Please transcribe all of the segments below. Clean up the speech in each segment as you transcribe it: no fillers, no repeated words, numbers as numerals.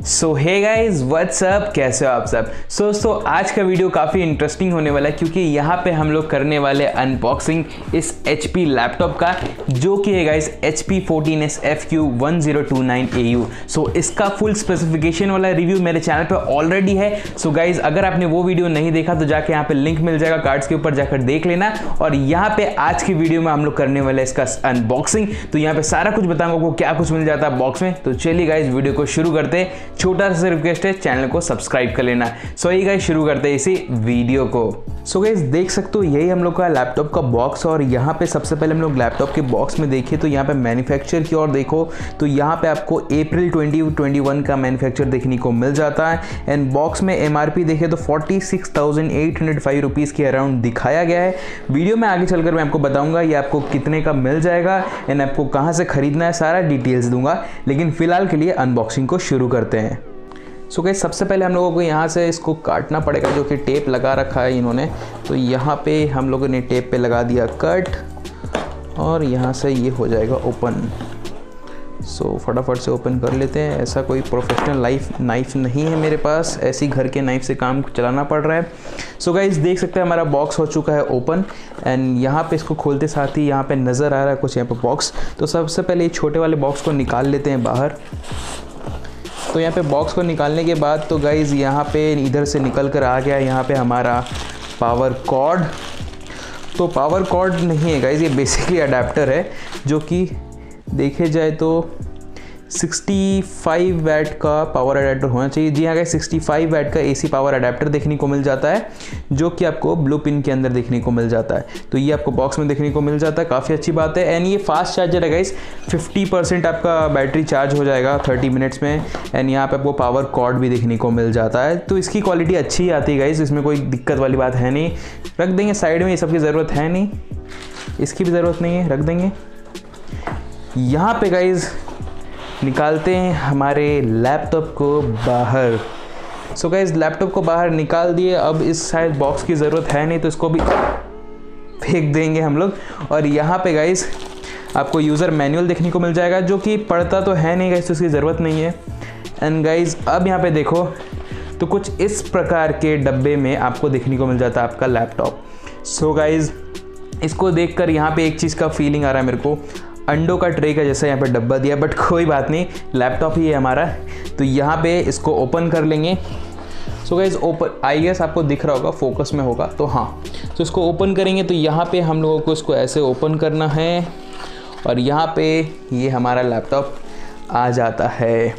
सो hey guys what's up, कैसे हो आप सब। दोस्तों आज का वीडियो काफ़ी इंटरेस्टिंग होने वाला है क्योंकि यहाँ पे हम लोग करने वाले अनबॉक्सिंग इस HP लैपटॉप का जो कि है guys HP 14S FQ1029AU। So इसका फुल स्पेसिफिकेशन वाला रिव्यू मेरे चैनल पे ऑलरेडी है। सो गाइज अगर आपने वो वीडियो नहीं देखा तो जाके यहाँ पे लिंक मिल जाएगा कार्ड्स के ऊपर, जाकर देख लेना। और यहाँ पे आज की वीडियो में हम लोग करने वाले इसका अनबॉक्सिंग, तो यहाँ पे सारा कुछ बताऊंगा आपको क्या कुछ मिल जाता है बॉक्स में। तो चलिए गाइज वीडियो को शुरू करते हैं। छोटा सा रिक्वेस्ट है, चैनल को सब्सक्राइब कर लेना। सो ये गाइस शुरू करते हैं इसी वीडियो को। सो गाइस देख सकते हो यही हम लोग का लैपटॉप का बॉक्स। और यहाँ पे सबसे पहले हम लोग लैपटॉप के बॉक्स में देखिए तो यहाँ पे मैन्युफैक्चर की ओर देखो तो यहाँ पे आपको अप्रैल 2021 का मैन्युफैक्चर देखने को मिल जाता है। एंड बॉक्स में MRP देखे तो 46,805 रुपीज़ के अराउंड दिखाया गया है। वीडियो में आगे चलकर मैं आपको बताऊंगा ये आपको कितने का मिल जाएगा एंड आपको कहाँ से खरीदना है, सारा डिटेल्स दूंगा। लेकिन फिलहाल के लिए अनबॉक्सिंग को शुरू करते हैं। सो गाइस सबसे पहले हम लोगों को यहाँ से इसको काटना पड़ेगा, जो कि टेप लगा रखा है इन्होंने। तो यहाँ पे हम लोगों ने टेप पे लगा दिया कट और यहाँ से ये हो जाएगा ओपन। सो फटाफट से ओपन कर लेते हैं। ऐसा कोई प्रोफेशनल नाइफ नहीं है मेरे पास, ऐसी घर के नाइफ से काम चलाना पड़ रहा है। सो गाइस देख सकते हैं हमारा बॉक्स हो चुका है ओपन। एंड यहाँ पे इसको खोलते साथ ही यहाँ पे नज़र आ रहा है कुछ यहाँ पे बॉक्स। तो सबसे पहले ये छोटे वाले बॉक्स को निकाल लेते हैं बाहर। तो यहाँ पे बॉक्स को निकालने के बाद तो गाइज़ यहाँ पे इधर से निकल कर आ गया यहाँ पे हमारा पावर कॉर्ड। तो पावर कॉर्ड नहीं है गाइज़, ये बेसिकली अडेप्टर है जो कि देखे जाए तो 65 वैट का पावर अडेप्टर होना चाहिए। जी हाँ गाइस 65 वैट का AC पावर अडेप्टर देखने को मिल जाता है जो कि आपको ब्लू पिन के अंदर देखने को मिल जाता है। तो ये आपको बॉक्स में देखने को मिल जाता है, काफ़ी अच्छी बात है। एंड ये फास्ट चार्जर है गाइस, 50% आपका बैटरी चार्ज हो जाएगा 30 मिनट्स में। एंड यहाँ पे आपको पावर कॉर्ड भी देखने को मिल जाता है। तो इसकी क्वालिटी अच्छी आती है गाइस, इसमें कोई दिक्कत वाली बात है नहीं। रख देंगे साइड में, ये सब की ज़रूरत है नहीं, इसकी भी ज़रूरत नहीं है, रख देंगे। यहाँ पे गाइस निकालते हैं हमारे लैपटॉप को बाहर। सो गाइस लैपटॉप को बाहर निकाल दिए। अब इस शायद बॉक्स की ज़रूरत है नहीं तो इसको भी फेंक देंगे हम लोग। और यहाँ पे गाइस आपको यूज़र मैनुअल देखने को मिल जाएगा जो कि पढ़ता तो है नहीं गाइस, तो इसकी ज़रूरत नहीं है। एंड गाइस अब यहाँ पे देखो तो कुछ इस प्रकार के डब्बे में आपको देखने को मिल जाता है आपका लैपटॉप। सो गाइस इसको देखकर यहाँ पे एक चीज़ का फीलिंग आ रहा है मेरे को, अंडों का ट्रे का जैसा यहाँ पे डब्बा दिया, बट कोई बात नहीं, लैपटॉप ही है हमारा। तो यहाँ पे इसको ओपन कर लेंगे। So guys open, I guess आपको दिख रहा होगा, फोकस में होगा तो हाँ। तो इसको ओपन करेंगे तो यहाँ पे हम लोगों को इसको ऐसे ओपन करना है और यहाँ पे ये हमारा लैपटॉप आ जाता है।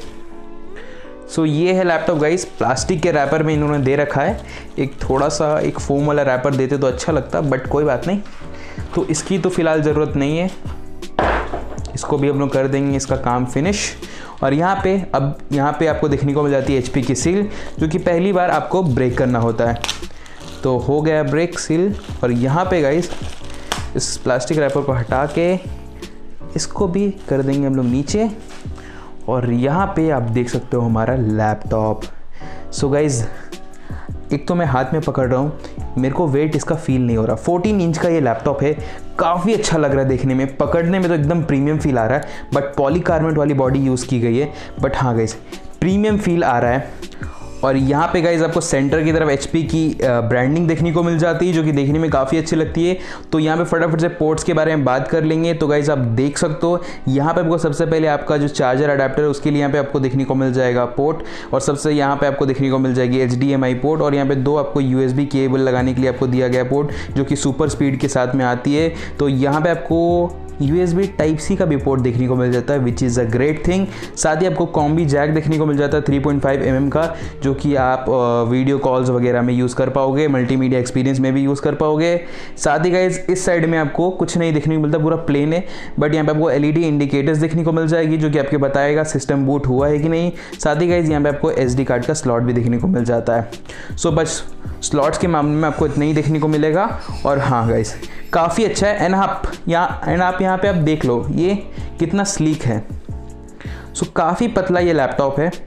सो ये है लैपटॉप गाइस, प्लास्टिक के रैपर में इन्होंने दे रखा है। एक थोड़ा सा एक फोम वाला रैपर देते तो अच्छा लगता, बट कोई बात नहीं। तो इसकी तो फ़िलहाल ज़रूरत नहीं है, इसको भी हम लोग कर देंगे इसका काम फिनिश। और यहाँ पे आपको देखने को मिल जाती है HP की सील, जो कि पहली बार आपको ब्रेक करना होता है। तो हो गया ब्रेक सील। और यहाँ पे गाइस इस प्लास्टिक रैपर को हटा के इसको भी कर देंगे हम लोग नीचे। और यहाँ पे आप देख सकते हो हमारा लैपटॉप। सो गाइस एक तो मैं हाथ में पकड़ रहा हूँ, मेरे को वेट इसका फील नहीं हो रहा। 14 इंच का ये लैपटॉप है, काफ़ी अच्छा लग रहा है देखने में, पकड़ने में तो एकदम प्रीमियम फील आ रहा है। बट पॉलीकार्बोनेट वाली बॉडी यूज़ की गई है, बट हाँ गाइस प्रीमियम फील आ रहा है। और यहाँ पे गाइज आपको सेंटर की तरफ HP की ब्रांडिंग देखने को मिल जाती है जो कि देखने में काफ़ी अच्छी लगती है। तो यहाँ पे फटाफट से पोर्ट्स के बारे में बात कर लेंगे। तो गाइज आप देख सकते हो यहाँ पे आपको सबसे पहले आपका जो चार्जर अडेप्टर है उसके लिए यहाँ पे आपको देखने को मिल जाएगा पोर्ट, और सबसे यहाँ पे आपको देखने को मिल जाएगी HDMI पोर्ट। और यहाँ पे दो आपको USB केबल लगाने के लिए आपको दिया गया पोर्ट जो कि सुपर स्पीड के साथ में आती है। तो यहाँ पे आपको USB Type-C का भी पोर्ट देखने को मिल जाता है, which is a great thing. साथ ही आपको कॉम्बी जैक देखने को मिल जाता है 3.5 mm का, जो कि आप वीडियो कॉल्स वगैरह में यूज़ कर पाओगे, मल्टीमीडिया एक्सपीरियंस में भी यूज़ कर पाओगे। साथ ही गाइज इस साइड में आपको कुछ नहीं देखने को मिलता, पूरा प्लेन है। बट यहाँ पे आपको LED इंडिकेटर्स देखने को मिल जाएगी जो कि आपके बताएगा सिस्टम बूट हुआ है कि नहीं। साथ ही गाइज यहाँ पे आपको SD कार्ड का स्लॉट भी देखने को मिल जाता है। सो बस स्लॉट्स के मामले में आपको इतना ही देखने को मिलेगा। और हाँ गाइस काफ़ी अच्छा है। एंड आप यहाँ पे आप देख लो ये कितना स्लीक है। सो काफ़ी पतला ये लैपटॉप है।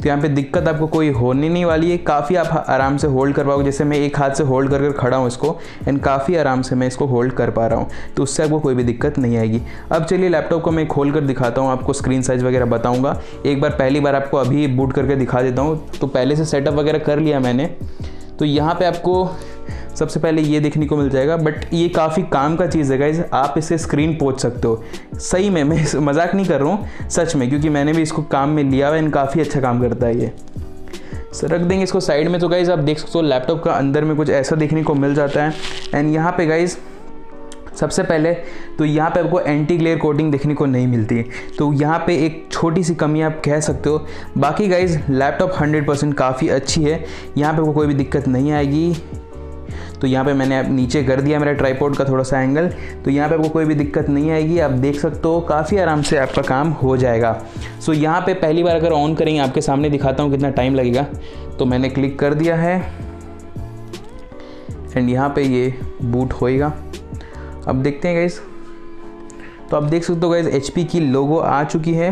तो यहाँ पे दिक्कत आपको कोई होने नहीं वाली है, काफ़ी आप आराम से होल्ड कर पाओगे। जैसे मैं एक हाथ से होल्ड कर खड़ा हूँ इसको, एंड काफ़ी आराम से मैं इसको होल्ड कर पा रहा हूँ, तो उससे आपको कोई भी दिक्कत नहीं आएगी। अब चलिए लैपटॉप को मैं खोल कर दिखाता हूँ, आपको स्क्रीन साइज़ वगैरह बताऊँगा। एक बार पहली बार आपको अभी बूट करके दिखा देता हूँ। तो पहले से सेटअप वगैरह कर लिया मैंने। तो यहाँ पे आपको सबसे पहले ये देखने को मिल जाएगा, बट ये काफ़ी काम का चीज़ है गाइस, आप इससे स्क्रीन पोंछ सकते हो। सही में, मैं मजाक नहीं कर रहा हूँ, सच में, क्योंकि मैंने भी इसको काम में लिया हुआ है, काफ़ी अच्छा काम करता है ये। सो रख देंगे इसको साइड में। तो गाइस आप देख सकते हो लैपटॉप का अंदर में कुछ ऐसा देखने को मिल जाता है। एंड यहाँ पे गाइस सबसे पहले तो यहाँ पे आपको एंटी ग्लेयर कोटिंग देखने को नहीं मिलती, तो यहाँ पे एक छोटी सी कमी आप कह सकते हो। बाकी गाइस लैपटॉप 100% काफ़ी अच्छी है, यहाँ पे आपको कोई भी दिक्कत नहीं आएगी। तो यहाँ पे मैंने नीचे कर दिया मेरा ट्राइपॉड का थोड़ा सा एंगल, तो यहाँ पे आपको कोई भी दिक्कत नहीं आएगी। आप देख सकते हो काफ़ी आराम से आपका काम हो जाएगा। सो यहाँ पे पहली बार अगर ऑन करेंगे, आपके सामने दिखाता हूँ कितना टाइम लगेगा। तो मैंने क्लिक कर दिया है एंड यहाँ पे ये बूट होएगा। अब देखते हैं गाइस। तो आप देख सकते हो गाइस HP की लोगो आ चुकी है।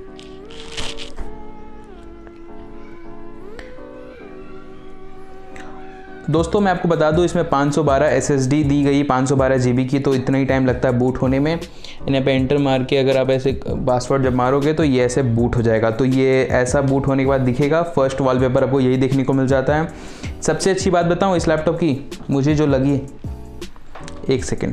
दोस्तों मैं आपको बता दूं, इसमें 512 SSD दी गई, 512 GB की, तो इतना ही टाइम लगता है बूट होने में। यहाँ पे एंटर मार के अगर आप ऐसे पासवर्ड जब मारोगे तो ये ऐसे बूट हो जाएगा। तो ये ऐसा बूट होने के बाद दिखेगा। फर्स्ट वॉलपेपर आपको यही देखने को मिल जाता है। सबसे अच्छी बात बताऊं इस लैपटॉप की, मुझे जो लगी, एक सेकेंड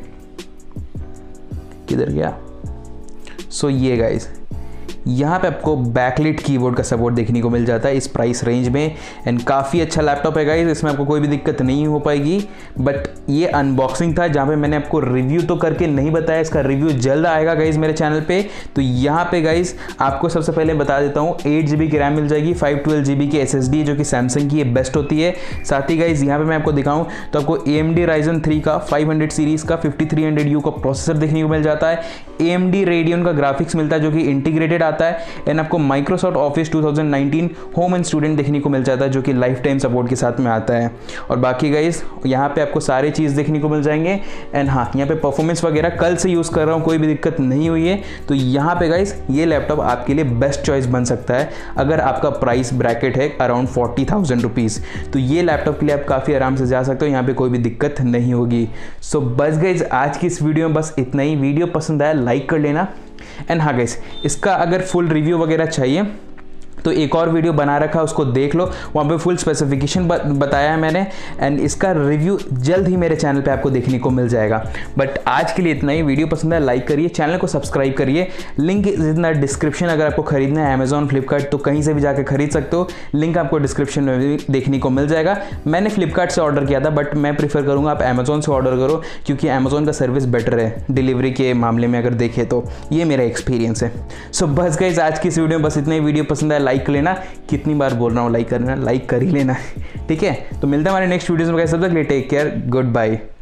किधर गया। सो ये गाइस यहाँ पे आपको बैकलिट कीबोर्ड का सपोर्ट देखने को मिल जाता है इस प्राइस रेंज में। एंड काफ़ी अच्छा लैपटॉप है गाइस, इसमें आपको कोई भी दिक्कत नहीं हो पाएगी। बट ये अनबॉक्सिंग था जहाँ पे मैंने आपको रिव्यू तो करके नहीं बताया, इसका रिव्यू जल्द आएगा गाइस मेरे चैनल पे। तो यहाँ पे गाइस आपको सबसे पहले बता देता हूँ, 8 GB की रैम मिल जाएगी, 512 GB की SSD जो कि सैमसंग की ये बेस्ट होती है। साथ ही गाइस यहाँ पे मैं आपको दिखाऊँ तो आपको AMD Ryzen 3 का 500 सीरीज़ का 5300U का प्रोसेसर देखने को मिल जाता है। AMD Radeon का ग्राफिक्स मिलता है जो कि इंटीग्रेटेड आता है। एंड आपको Microsoft Office 2019 home and student देखने को मिल जाता है जो कि लाइफ टाइम सपोर्ट के साथ में आता है। और बाकी गाइस यहाँ पे आपको सारे चीज़ देखने को मिल जाएंगे। एंड हाँ, यहाँ पे परफॉर्मेंस वगैरह कल से यूज़ कर रहा हूँ, कोई भी दिक्कत नहीं हुई है। तो यहाँ पे गाइस ये लैपटॉप आपके लिए बेस्ट चॉइस बन सकता है अगर आपका प्राइस ब्रैकेट है अराउंड 40,000 रुपीज़। तो ये लैपटॉप के लिए आप काफ़ी आराम से जा सकते हो, यहाँ पे कोई भी दिक्कत नहीं होगी। सो बस गाइस आज की इस वीडियो में बस इतना ही। वीडियो पसंद आया लाइक कर लेना। एंड हाँ गाइस, इसका अगर फुल रिव्यू वगैरह चाहिए तो एक और वीडियो बना रखा है, उसको देख लो, वहाँ पे फुल स्पेसिफिकेशन बताया है मैंने। एंड इसका रिव्यू जल्द ही मेरे चैनल पे आपको देखने को मिल जाएगा। बट आज के लिए इतना ही। वीडियो पसंद है लाइक करिए, चैनल को सब्सक्राइब करिए। लिंक इतना डिस्क्रिप्शन, अगर आपको खरीदना है अमेजॉन फ्लिपकार्ट तो कहीं से भी जाकर खरीद सकते हो, लिंक आपको डिस्क्रिप्शन में भी देखने को मिल जाएगा। मैंने फ्लिपकार्ट से ऑर्डर किया था, बट मैं प्रीफर करूँगा आप अमेजॉन से ऑर्डर करो, क्योंकि अमेजॉन का सर्विस बेटर है डिलीवरी के मामले में अगर देखें तो। ये मेरा एक्सपीरियंस है। सो बस गाइस आज की इस वीडियो में बस इतना ही। वीडियो पसंद है लाइक कर लेना। कितनी बार बोल रहा हूँ लाइक करना, लाइक कर ही लेना, ठीक है। तो मिलते हैं हमारे नेक्स्ट वीडियोस में। तब तक टेक केयर, गुड बाय।